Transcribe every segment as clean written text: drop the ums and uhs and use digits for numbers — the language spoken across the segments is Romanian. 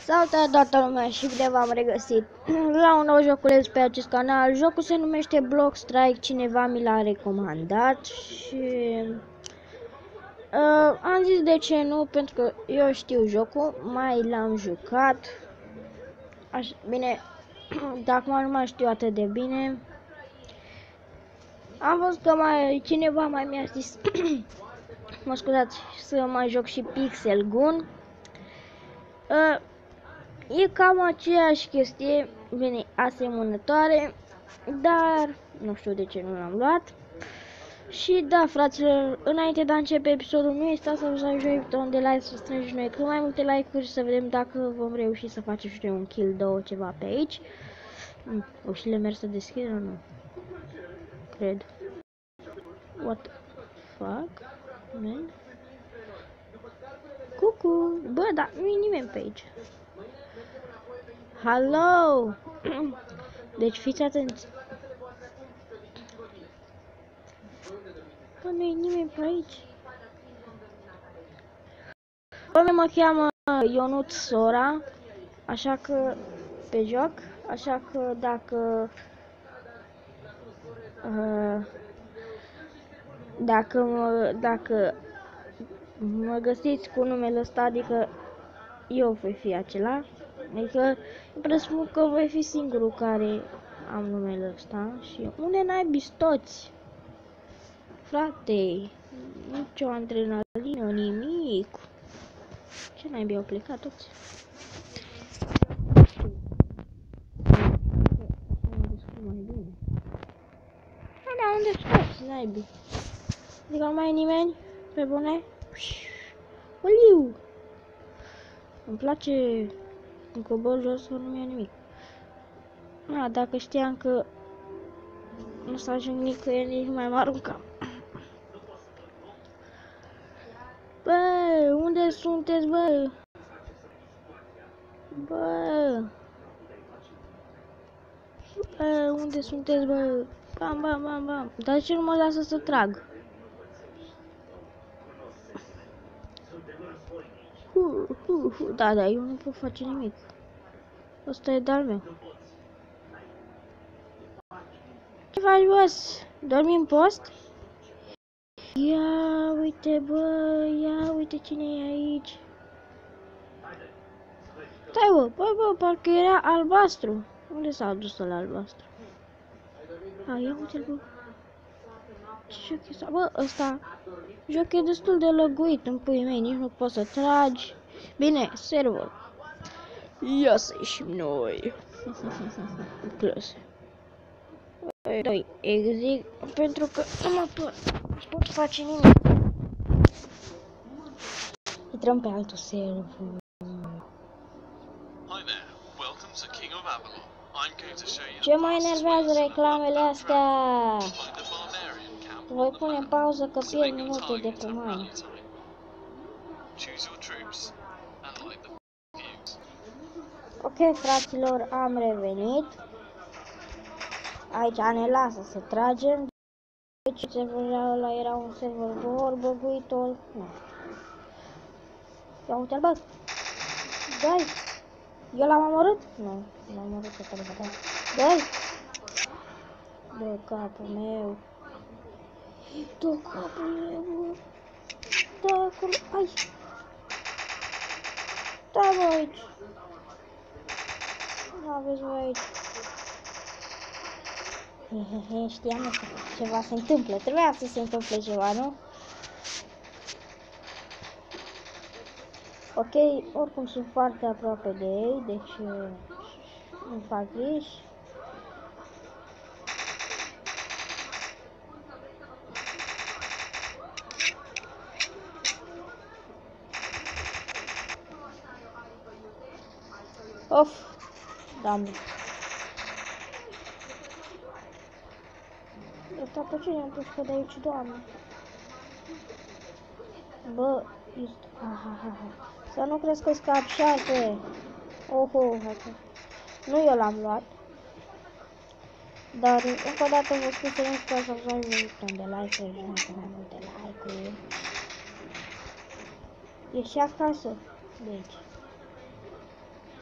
Salutare toată lumea și bine v-am regăsit la un nou joculeț pe acest canal. Jocul se numește Block Strike, cineva mi l-a recomandat și am zis de ce nu, pentru că eu știu jocul, mai l-am jucat. Bine, dacă nu mai știu atât de bine. Am văzut că cineva mai mi-a zis, mă scuzați, să mai joc și Pixel Gun. E cam aceeași chestie, bine, asemănătoare, dar nu știu de ce nu l-am luat. Și da, fraților, înainte de a începe episodul, nu este să vă ajut butonul de like, să strângem noi cât mai multe like-uri și să vedem dacă vom reuși să facem și un kill, două, ceva pe aici. Ușile merg să deschid sau nu? Cred. What the fuck, man? Cucu! Bă, dar nu e nimeni pe aici. Hello! Deci fiți atenți. Bă, nu e nimeni pe aici. Bă, mă cheamă Ionut Sora, așa că pe joc, așa că dacă mă găsiți cu numele ăsta, adică eu voi fi acela, adică presupun că voi fi singurul care am numele ăsta. Și unde n-ai toți? Frate, nicio adrenalină, nimic. Ce naibii au plecat toți? Da, unde toți naibii? Adică nu mai e nimeni? Pe bune? Uliu! Îmi place în cobor jos să nu-mi ia nimic. Da, dacă știam că nu s-a ajung nicăieri, nici nu mai mă aruncam. Bă, unde sunteți, bă? Bă, unde sunteți, bă? Bam, bam, bam, bam. Dar de ce nu mă lasă să trag? Da, eu nu pot face nimic. Ăsta e de-al meu. Ce faci, boss? Dormi în post? Ia uite, bă, ia uite cine e aici. Stai, bă, parcă era albastru. Unde s-a dus ăla albastru? Ia uite-l, bă. Ce joc e ăsta? Bă, ăsta joc e destul de lăguit în puii mei, nici nu poți să tragi. Bine, server. Ia să ieșim noi. Plus. Doi exit, pentru că nu mă pot face nimic. Intrăm pe altul server. Ce mă enervează reclamele astea? Voi pune în pauză că pierd minute de pe mine. Ok, fraților, am revenit. Aici ne lasă să tragem. Deci serverul ăla era un server băguitor. Nu. Ia uite-l, bă. Dai. Eu l-am omorât? Nu, l-am omorât pe care bătea. Dai. Dă capul meu. Dă capul meu, bă. Dă acolo. Ai. Stai, bă, aici. N-aveți voi aici. Hehehe, știam că ceva se întâmplă. Trebuia să se întâmple ceva, nu? Ok, oricum sunt foarte aproape de ei, deci nu fac greș. Of, doamne. Ăsta pe cine am pus că de aici, doamne? Bă, este... Să nu crezi că scap șarpe. Oho, nu eu l-am luat. Dar încă o dată vă spun să nu uitați să vă buton de like-uri și mai multe like-uri. E și acasă. Deci.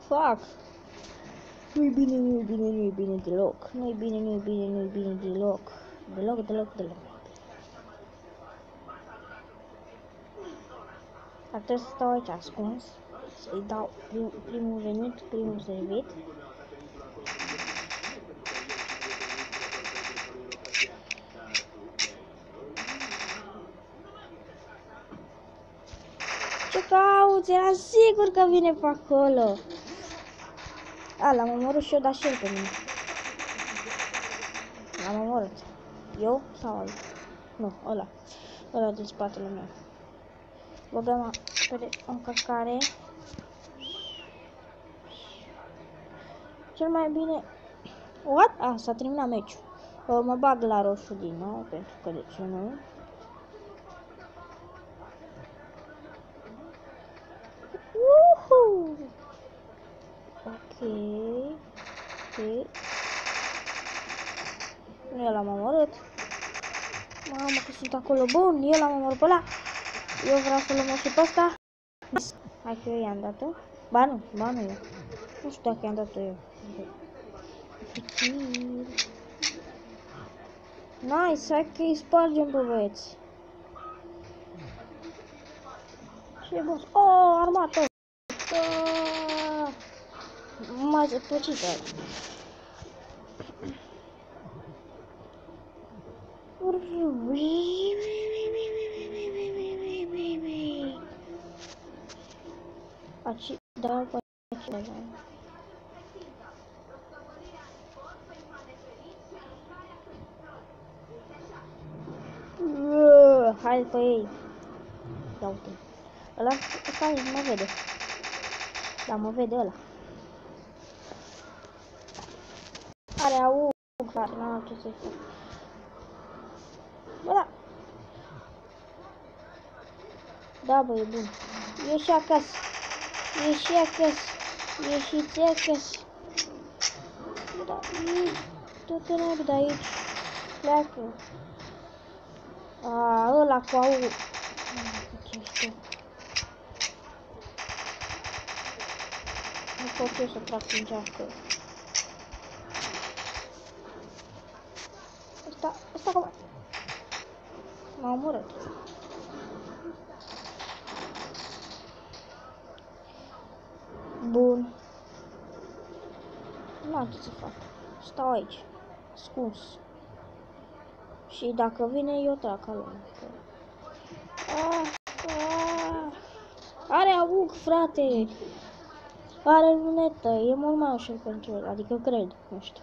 Fuck! Nu-i bine, nu-i bine, nu-i bine deloc. Nu-i bine, nu-i bine, nu-i bine deloc. Deloc, deloc, deloc. Ar trebui să stau aici ascuns. Să-i dau primul venit, primul servit. Ce cauți? Era sigur că vine pe acolo. A, l-am omorât și eu, dar și el pe mine. L-am omorât. Eu sau altul? Nu, ăla. Ăla din spatele meu. Băgăm pe încărcare. Cel mai bine... What? Ah, s-a terminat meciul. Mă bag la roșu din nou, pentru că de ce nu? Uhu! Ok. Ok. Nu eu l-am omorât. Mamă că sunt acolo. Bun, eu l-am omorât pe ăla. Eu vreau să-l omor și pe ăsta. Hai că eu i-am dat-o. Ba nu eu. Nu știu dacă i-am dat-o eu. Nice, hai că îi spargem pe băieți. Ce bun. Oh, armată. M-a zăpăcit ăla. Aici, da, pe aici. Hai pe ei. Ia uite. Ăla, ăsta nu mă vede. Da, mă vede ăla. Are AUG, frate, n-am ce să-i fac. Bă, da. Da, bă, e bun. Ieși acasă. Ieși acasă. Ieșiți acasă. Da, du-te naibii de aici. Pleacă. A, ăla cu AUG. Ce știu. Nu pot eu să trag prin geacă. Ăsta cum? M-a omorât. Bun. Nu am ce să fac. Stau aici. Ascuns. Și dacă vine, eu trag ca lumea. Are AUG, frate. Are lunetă. E mult mai ușor pentru el. Adică cred. Nu știu.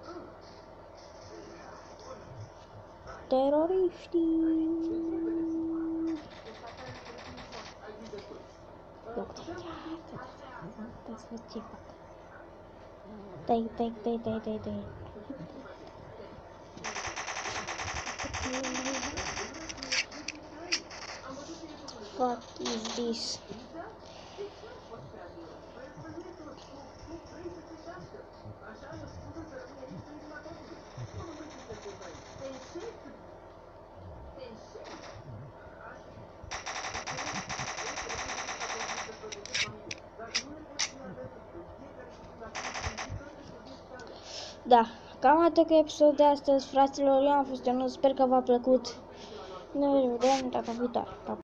Teroriștii. Uitați vă ce fac. Dai. What is this? Da, cam atât că episodul de astăzi, fraților, eu am fost Ionuț, sper că v-a plăcut. Ne vedem data viitoare.